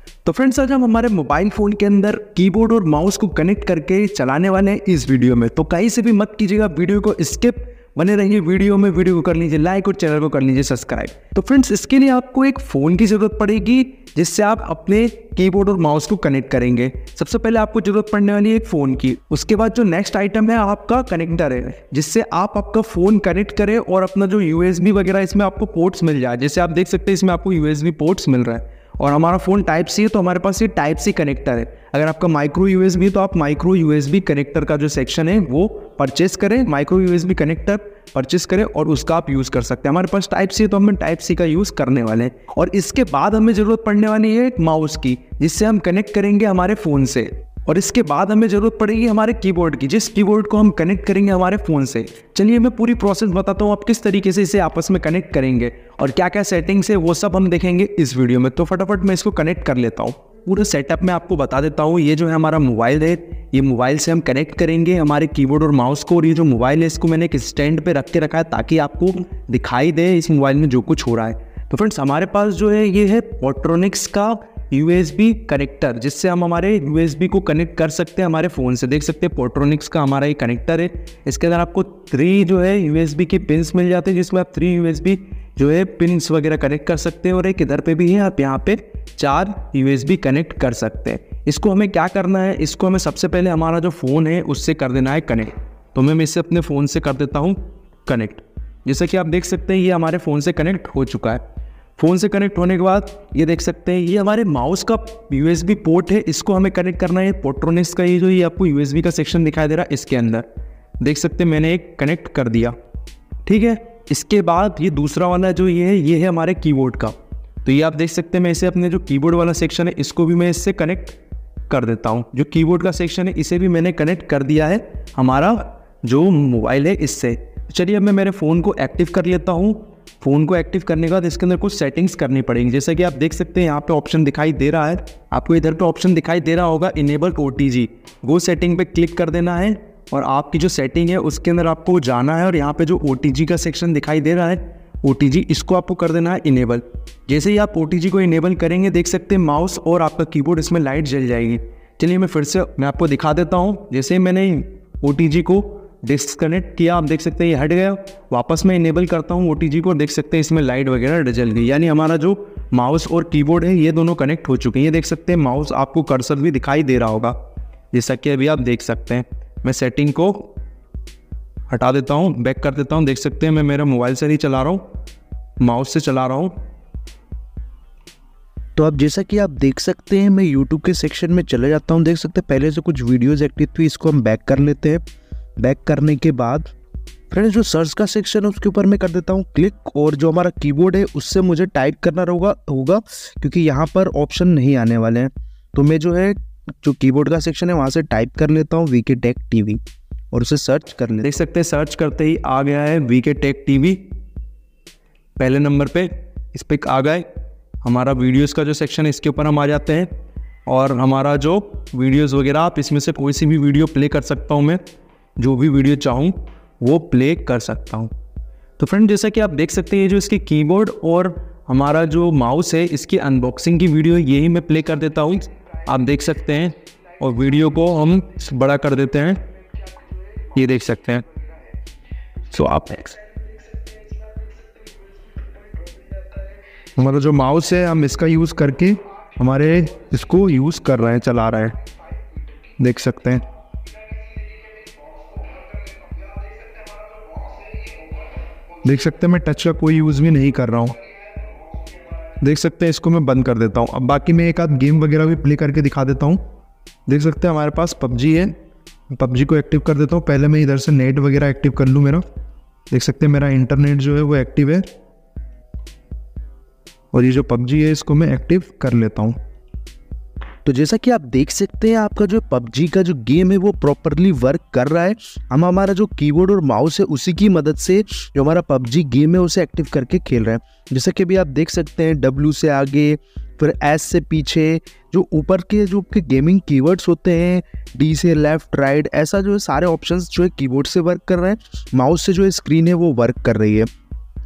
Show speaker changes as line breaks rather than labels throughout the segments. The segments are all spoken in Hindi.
तो फ्रेंड्स, आज हम हमारे मोबाइल फ़ोन के अंदर कीबोर्ड और माउस को कनेक्ट करके चलाने वाले हैं इस वीडियो में। तो कहीं से भी मत कीजिएगा, वीडियो को स्किप, बने रहिए वीडियो में। वीडियो को कर लीजिए लाइक और चैनल को कर लीजिए सब्सक्राइब। तो फ्रेंड्स, इसके लिए आपको एक फ़ोन की ज़रूरत पड़ेगी जिससे आप अपने कीबोर्ड और माउस को कनेक्ट करेंगे। सबसे पहले आपको ज़रूरत पड़ने वाली है एक फ़ोन की। उसके बाद जो नेक्स्ट आइटम है आपका कनेक्टर है, जिससे आप आपका फ़ोन कनेक्ट करें और अपना जो USB वगैरह इसमें आपको पोर्ट्स मिल जाए। जैसे आप देख सकते हैं इसमें आपको USB पोर्ट्स मिल रहा है और हमारा फ़ोन टाइप सी है तो हमारे पास ये टाइप सी कनेक्टर है। अगर आपका माइक्रो USB है तो आप माइक्रो USB कनेक्टर का जो सेक्शन है वो परचेस करें, माइक्रो USB कनेक्टर परचेस करें और उसका आप यूज़ कर सकते हैं। हमारे पास टाइप सी है तो हम टाइप सी का यूज़ करने वाले हैं। और इसके बाद हमें ज़रूरत पड़ने वाली है एक माउस की, जिससे हम कनेक्ट करेंगे हमारे फ़ोन से। और इसके बाद हमें ज़रूरत पड़ेगी हमारे कीबोर्ड की, जिस कीबोर्ड को हम कनेक्ट करेंगे हमारे फ़ोन से। चलिए मैं पूरी प्रोसेस बताता हूँ आप किस तरीके से इसे आपस में कनेक्ट करेंगे और क्या क्या सेटिंग्स है वो सब हम देखेंगे इस वीडियो में। तो फटाफट मैं इसको कनेक्ट कर लेता हूँ। पूरा सेटअप मैं आपको बता देता हूँ। ये जो है हमारा मोबाइल है, ये मोबाइल से हम कनेक्ट करेंगे हमारे कीबोर्ड और माउस को। और ये जो मोबाइल है इसको मैंने एक स्टैंड पे रख के रखा है ताकि आपको दिखाई दे इस मोबाइल में जो कुछ हो रहा है। तो फ्रेंड्स, हमारे पास जो है ये है पोर्ट्रोनिक्स का USB कनेक्टर, जिससे हम हमारे USB को कनेक्ट कर सकते हैं हमारे फ़ोन से। देख सकते हैं पोर्ट्रोनिक्स का हमारा ये कनेक्टर है। इसके अंदर आपको 3 जो है USB की पिन्स मिल जाते हैं, जिसमें आप 3 USB जो है पिन्स वगैरह कनेक्ट कर सकते हैं। और एक इधर पे भी है, आप यहाँ पे 4 USB कनेक्ट कर सकते हैं। इसको हमें क्या करना है, इसको हमें सबसे पहले हमारा जो फ़ोन है उससे कर देना है कनेक्ट। तो मैं इसे अपने फ़ोन से कर देता हूँ कनेक्ट। जैसा कि आप देख सकते हैं ये हमारे फ़ोन से कनेक्ट हो चुका है। फ़ोन से कनेक्ट होने के बाद ये देख सकते हैं ये हमारे माउस का USB पोर्ट है, इसको हमें कनेक्ट करना है पोर्ट्रोनिक्स का। ये आपको USB का सेक्शन दिखाई दे रहा है, इसके अंदर देख सकते हैं मैंने एक कनेक्ट कर दिया। ठीक है, इसके बाद ये दूसरा वाला जो ये है हमारे कीबोर्ड का। तो ये आप देख सकते हैं मैं इसे अपने जो कीबोर्ड वाला सेक्शन है इसको भी मैं इससे कनेक्ट कर देता हूँ। जो कीबोर्ड का सेक्शन है इसे भी मैंने कनेक्ट कर दिया है हमारा जो मोबाइल है इससे। चलिए अब मैं मेरे फ़ोन को एक्टिव कर लेता हूँ। फ़ोन को एक्टिव करने के बाद इसके अंदर कुछ सेटिंग्स करनी पड़ेंगी। जैसा कि आप देख सकते हैं यहाँ पे ऑप्शन दिखाई दे रहा है, आपको इधर पे ऑप्शन दिखाई दे रहा होगा इनेबल OTG। वो सेटिंग पे क्लिक कर देना है और आपकी जो सेटिंग है उसके अंदर आपको जाना है और यहाँ पे जो OTG का सेक्शन दिखाई दे रहा है OTG, इसको आपको कर देना है इनेबल। जैसे ही आप OTG को इनेबल करेंगे देख सकते हैं माउस और आपका कीबोर्ड इसमें लाइट जल जाएगी। चलिए मैं फिर से आपको दिखा देता हूँ। जैसे मैंने OTG को डिस्कनेक्ट किया, आप देख सकते हैं ये हट गया। वापस मैं इनेबल करता हूँ OTG को, देख सकते हैं इसमें लाइट वगैरह जल गई। यानी हमारा जो माउस और कीबोर्ड है ये दोनों कनेक्ट हो चुके हैं। ये देख सकते हैं माउस आपको कर्सर भी दिखाई दे रहा होगा, जैसा कि अभी आप देख सकते हैं। मैं सेटिंग को हटा देता हूँ, बैक कर देता हूँ। देख सकते हैं मैं मेरा मोबाइल से नहीं चला रहा हूँ, माउस से चला रहा हूँ।
तो अब जैसा कि आप देख सकते हैं मैं YouTube के सेक्शन में चले जाता हूँ। देख सकते हैं पहले से कुछ वीडियोज़ एक्टिव थी, इसको हम बैक कर लेते हैं। बैक करने के बाद फ्रेंड्स जो सर्च का सेक्शन है उसके ऊपर मैं कर देता हूँ क्लिक। और जो हमारा कीबोर्ड है उससे मुझे टाइप करना होगा क्योंकि यहाँ पर ऑप्शन नहीं आने वाले हैं। तो मैं जो है जो कीबोर्ड का सेक्शन है वहाँ से टाइप कर लेता हूँ VK Tech TV और उसे सर्च कर लेते।
देख सकते हैं सर्च करते ही आ गया है VK Tech TV पहले नंबर पे। इस पर आ गए, हमारा वीडियोज़ का जो सेक्शन है इसके ऊपर हम आ जाते हैं और हमारा जो वीडियोज़ वगैरह आप इसमें से कोई सी भी वीडियो प्ले कर सकता हूँ मैं, जो भी वीडियो चाहूँ वो प्ले कर सकता हूँ। तो फ्रेंड जैसा कि आप देख सकते हैं ये जो इसके कीबोर्ड और हमारा जो माउस है इसकी अनबॉक्सिंग की वीडियो यही मैं प्ले कर देता हूँ, आप देख सकते हैं। और वीडियो को हम बड़ा कर देते हैं, ये देख सकते हैं। सो आप हमारा जो माउस है हम इसका यूज़ करके हमारे इसको यूज़ कर रहे हैं, चला रहे हैं, देख सकते हैं। देख सकते हैं मैं टच का कोई यूज़ भी नहीं कर रहा हूँ। देख सकते हैं इसको मैं बंद कर देता हूँ। अब बाकी मैं एक आध गेम वगैरह भी प्ले करके दिखा देता हूँ। देख सकते हैं हमारे पास PUBG है, PUBG को एक्टिव कर देता हूँ। पहले मैं इधर से नेट वगैरह एक्टिव कर लूँ मेरा। देख सकते हैं मेरा इंटरनेट जो है वो एक्टिव है और ये जो PUBG है इसको मैं एक्टिव कर लेता हूँ।
तो जैसा कि आप देख सकते हैं आपका जो PUBG का जो गेम है वो प्रॉपरली वर्क कर रहा है। हम हमारा जो कीबोर्ड और माउस है उसी की मदद से जो हमारा PUBG गेम है उसे एक्टिव करके खेल रहे हैं। जैसा कि अभी आप देख सकते हैं W से आगे, फिर S से पीछे, जो ऊपर के जो आपके गेमिंग कीवर्ड्स होते हैं, D से लेफ्ट राइट, ऐसा जो है सारे ऑप्शंस जो है कीबोर्ड से वर्क कर रहे हैं। माउस से जो है स्क्रीन है वो वर्क कर रही है।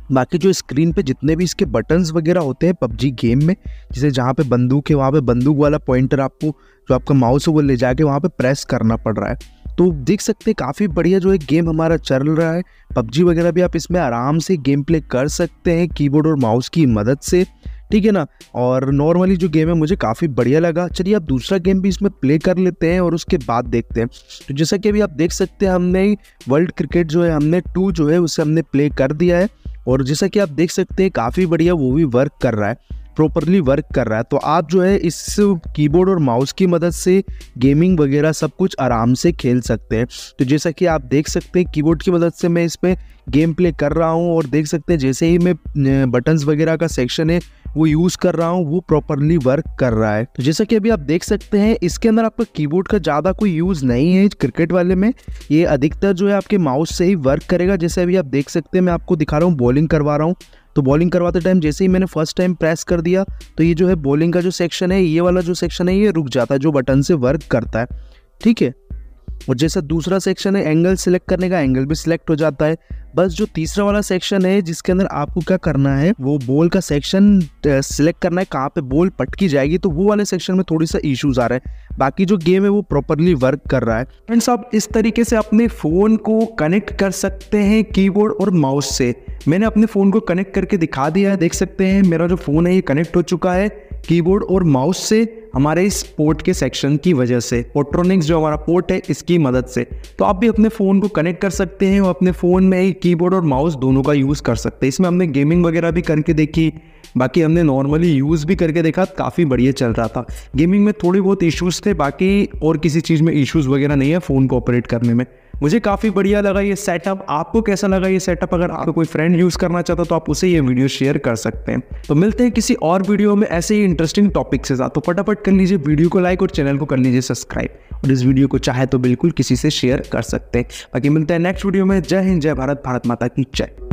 बाकी जो स्क्रीन पे जितने भी इसके बटन्स वगैरह होते हैं पबजी गेम में, जैसे जहाँ पे बंदूक है वहाँ पे बंदूक वाला पॉइंटर आपको जो आपका माउस है वो ले जाके वहाँ पे प्रेस करना पड़ रहा है। तो देख सकते हैं काफ़ी बढ़िया जो है गेम हमारा चल रहा है। पबजी वगैरह भी आप इसमें आराम से गेम प्ले कर सकते हैं कीबोर्ड और माउस की मदद से, ठीक है ना। और नॉर्मली जो गेम है मुझे काफ़ी बढ़िया लगा। चलिए आप दूसरा गेम भी इसमें प्ले कर लेते हैं और उसके बाद देखते हैं। तो जैसा कि अभी आप देख सकते हैं हमने वर्ल्ड क्रिकेट जो है हमने 2 जो है उसे हमने प्ले कर दिया है और जैसा कि आप देख सकते हैं काफ़ी बढ़िया वो भी वर्क कर रहा है, प्रॉपरली वर्क कर रहा है। तो आप जो है इस कीबोर्ड और माउस की मदद से गेमिंग वगैरह सब कुछ आराम से खेल सकते हैं। तो जैसा कि आप देख सकते हैं कीबोर्ड की मदद से मैं इस पर गेम प्ले कर रहा हूं और देख सकते हैं जैसे ही मैं बटन्स वगैरह का सेक्शन है वो यूज़ कर रहा हूं वो प्रॉपरली वर्क कर रहा है। तो जैसा कि अभी आप देख सकते हैं इसके अंदर आपका कीबोर्ड का ज़्यादा कोई यूज़ नहीं है क्रिकेट वाले में, ये अधिकतर जो है आपके माउस से ही वर्क करेगा। जैसे अभी आप देख सकते हैं मैं आपको दिखा रहा हूँ बॉलिंग करवा रहा हूँ, तो बॉलिंग करवाते टाइम जैसे ही मैंने फर्स्ट टाइम प्रेस कर दिया तो ये जो है बॉलिंग का जो सेक्शन है ये वाला जो सेक्शन है ये रुक जाता है जो बटन से वर्क करता है, ठीक है। और जैसा दूसरा सेक्शन है एंगल सिलेक्ट करने का, एंगल भी सिलेक्ट हो जाता है। बस जो तीसरा वाला सेक्शन है जिसके अंदर आपको क्या करना है वो बॉल का सेक्शन सिलेक्ट करना है, कहाँ पे बॉल पटकी जाएगी, तो वो वाले सेक्शन में थोड़ी सा इश्यूज आ रहा है। बाकी जो गेम है वो प्रॉपरली वर्क कर रहा है।
फ्रेंड्स आप इस तरीके से अपने फ़ोन को कनेक्ट कर सकते हैं कीबोर्ड और माउस से। मैंने अपने फ़ोन को कनेक्ट करके दिखा दिया है, देख सकते हैं मेरा जो फ़ोन है ये कनेक्ट हो चुका है कीबोर्ड और माउस से हमारे इस पोर्ट के सेक्शन की वजह से, पोर्ट्रोनिक्स जो हमारा पोर्ट है इसकी मदद से। तो आप भी अपने फ़ोन को कनेक्ट कर सकते हैं और अपने फ़ोन में ही कीबोर्ड और माउस दोनों का यूज़ कर सकते हैं। इसमें हमने गेमिंग वगैरह भी करके देखी, बाकी हमने नॉर्मली यूज़ भी करके देखा, काफ़ी बढ़िया चल रहा था। गेमिंग में थोड़ी बहुत इश्यूज़ थे, बाकी और किसी चीज़ में इश्यूज़ वगैरह नहीं है फ़ोन को ऑपरेट करने में। मुझे काफ़ी बढ़िया लगा ये सेटअप। आपको कैसा लगा ये सेटअप? अगर आपको कोई फ्रेंड यूज़ करना चाहता तो आप उसे ये वीडियो शेयर कर सकते हैं। तो मिलते हैं किसी और वीडियो में ऐसे ही इंटरेस्टिंग टॉपिक से साथ। तो फटाफट कर लीजिए वीडियो को लाइक और चैनल को कर लीजिए सब्सक्राइब और इस वीडियो को चाहे तो बिल्कुल किसी से शेयर कर सकते हैं। बाकी मिलते हैं नेक्स्ट वीडियो में। जय हिंद, जय भारत, भारत माता की जय।